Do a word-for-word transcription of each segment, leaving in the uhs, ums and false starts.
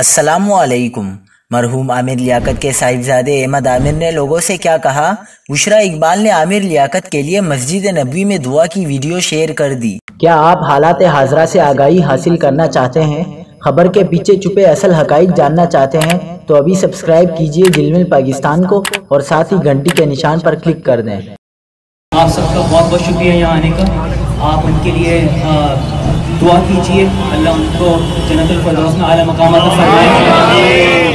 السلام علیکم۔ مرحوم عامر لیاقت کے صاحبزادے احمد عامر نے لوگوں سے کیا کہا؟ بشریٰ اقبال نے عامر لیاقت کے لیے مسجد نبوی میں دعا کی ویڈیو شیئر کر دی۔ کیا آپ حالات حاضرہ سے آگاہی حاصل کرنا چاہتے ہیں؟ خبر کے پیچھے چھپے اصل حقائق جاننا چاہتے ہیں تو ابھی سبسکرائب کیجئے جلمل پاکستان کو اور ساتھ ہی گھنٹی کے نشان پر کلک کر دیں۔ آپ سب کا بہت بہت شکریہ یہاں آنے کا۔ آپ ان کے لیے دعا کیجئے، اللہ ان کو جنت الفردوس میں اعلیٰ مقامات عطا فرمائے۔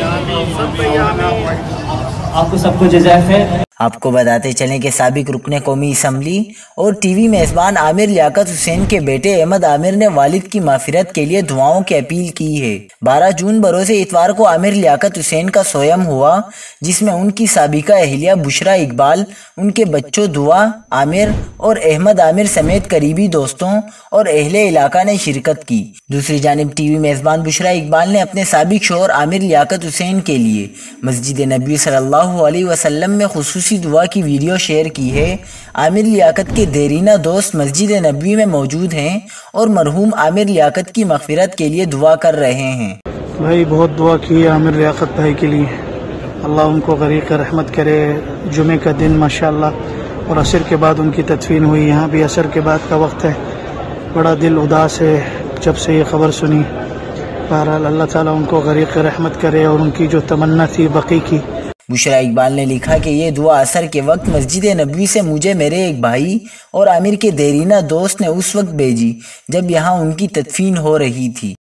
آپ کو سب کو جزائے خیر۔ آپ کو بتاتے چلیں کہ سابق رکن قومی اسمبلی اور ٹی وی میزبان عامر لیاقت حسین کے بیٹے احمد عامر نے والد کی مغفرت کے لیے دعاؤں کی اپیل کی ہے۔ بارہ جون بروز اتوار کو عامر لیاقت حسین کا سویم ہوا، جس میں ان کی سابقہ اہلیہ بشریٰ اقبال، ان کے بچوں دعا عامر اور احمد عامر سمیت قریبی دوستوں اور اہل علاقہ نے شرکت کی۔ دوسری جانب ٹی وی میزبان بشریٰ اقبال نے اپنے سابق شوہر عامر لیاقت حسین کے لیے مسجد نبوی صلی اللہ علیہ وسلم میں خصوصی دعا کی ویڈیو شیئر کی ہے۔ عامر لیاقت کے دیرینہ دوست مسجد نبوی میں موجود ہیں اور مرحوم عامر لیاقت کی مغفرت کے لیے دعا کر رہے ہیں۔ بھائی بہت دعا کی عامر لیاقت بھائی کے لیے، اللہ ان کو غریق رحمت کرے۔ جمعے کا دن ماشاءاللہ اور عصر کے بعد ان کی تدفین ہوئی، یہاں بھی عصر کے بعد کا وقت ہے۔ بڑا دل اداس ہے جب سے یہ خبر سنی۔ بہرحال اللہ تعالیٰ ان کو غریق رحمت کرے اور ان کی جو تمنا تھی بقی کی۔ بشریٰ اقبال نے لکھا کہ یہ دعا عصر کے وقت مسجد نبوی سے مجھے میرے ایک بھائی اور عامر کے دیرینہ دوست نے اس وقت بھیجی جب یہاں ان کی تدفین ہو رہی تھی۔